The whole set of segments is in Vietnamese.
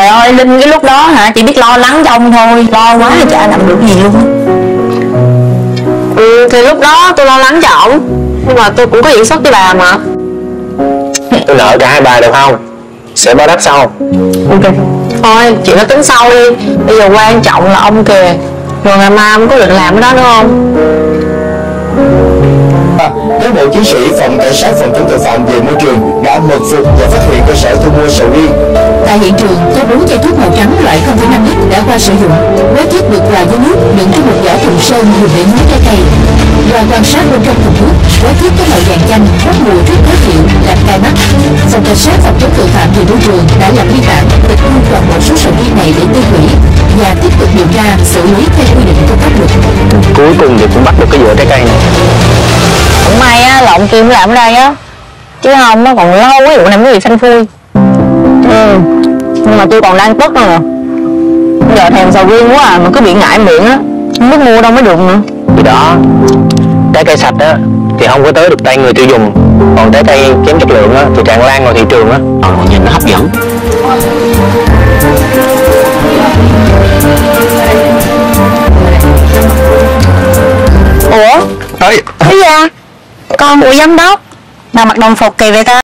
ơi Linh, cái lúc đó hả chị biết lo lắng cho ông thôi, lo quá thì chả làm được gì luôn. Thì lúc đó tôi lo lắng cho ổng, nhưng mà tôi cũng có diễn xuất với bà mà. Tôi nợ cả hai bà được không? Sẽ báo đáp sau. Ok. Thôi chuyện đó tính sau đi. Bây giờ quan trọng là ông kìa. Rồi ngày mai ông có định làm cái đó nữa không? Cán bộ chiến sĩ phòng cảnh sát phòng chống tội phạm về môi trường đã mật phục và phát hiện cơ sở thu mua sầu riêng. Tại hiện trường có 4 chai thuốc màu trắng loại 0,5 lít đã qua sử dụng. Hóa chất được hòa với nước đựng trong một giỏ thùng sơn dùng để nướng trái cây. Qua quan sát bên trong thùng thuốc, hóa chất có màu vàng chanh, bốc mùi rất khó chịu, làm cay mắt. Phòng cảnh sát phòng chống tội phạm về môi trường đã lập biên bản tịch thu toàn bộ số sầu riêng này để tiêu hủy và tiếp tục điều tra xử lý theo quy định của pháp luật. Cuối cùng thì cũng bắt được cái vựa trái cây này. Cũng may á là ông Kim làm ở đây á, chứ không nó còn lâu cái vụ này mới bị phanh phui. Nhưng mà tôi còn đang tức nữa. Bây giờ thèm sầu riêng quá à, mà cứ bị ngại miệng á, không biết mua đâu mới được nữa. Thì đó, trái cây sạch á thì không có tới được tay người tiêu dùng, còn trái cây kém chất lượng á thì tràn lan ngoài thị trường á. Nhìn nó hấp dẫn. Ủa? Ê, Cái gì à? Con của giám đốc mà mặc đồng phục kỳ vậy ta?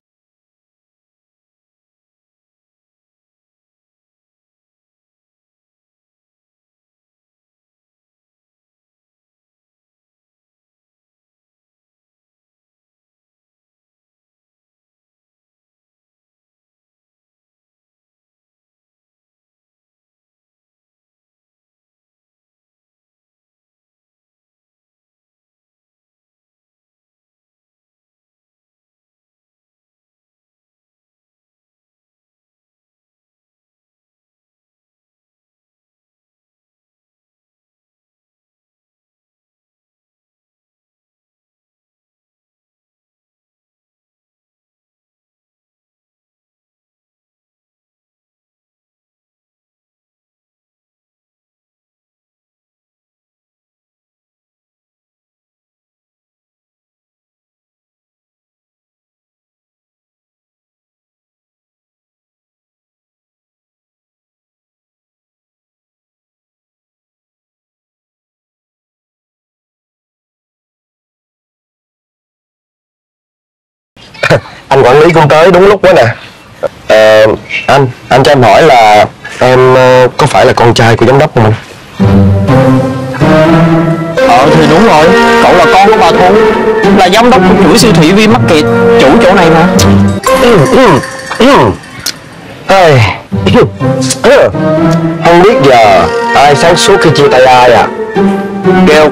anh quản lý cũng tới đúng lúc quá nè. Anh cho em hỏi là em có phải là con trai của giám đốc không anh? Thì đúng rồi, cậu là con của bà Thu, là giám đốc của chuỗi siêu thị Vinmarket, chủ chỗ này mà. Không biết giờ ai sáng suốt khi chia tay ai à? Kêu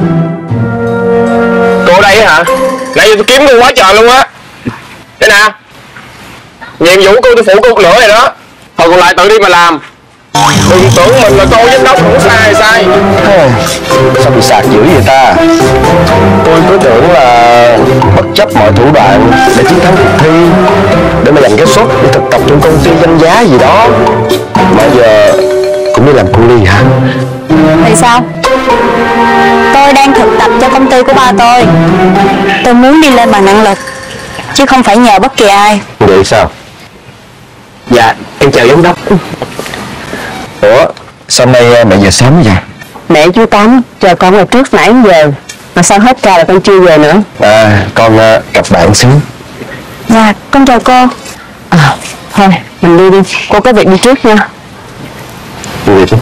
cô đây hả? Nãy giờ tôi kiếm cô quá trời luôn á. Đây nè, nhiệm vụ cô tôi phụ cô nữa rồi đó. Thôi còn lại tự đi mà làm. Đừng tưởng mình là cô giám đốc cũng sai. Sao bị sạc dữ vậy ta? Tôi cứ tưởng là bất chấp mọi thủ đoạn để chiến thắng cuộc thi, để mà giành cái suất để thực tập trong công ty danh giá gì đó, mà giờ cũng đi làm cu ly hả? Thì sao? Tôi đang thực tập cho công ty của ba tôi. Tôi muốn đi lên bằng năng lực, chứ không phải nhờ bất kỳ ai. Vậy sao? Dạ, em chào giám đốc. Ủa, sao hôm nay mẹ về sớm vậy? Mẹ chú Tám chờ con là trước nãy giờ, mà sao hết ca là con chưa về nữa. Con gặp bạn xíu. Dạ, con chào cô. Thôi mình đi đi, cô có việc đi trước nha. Đi chứ.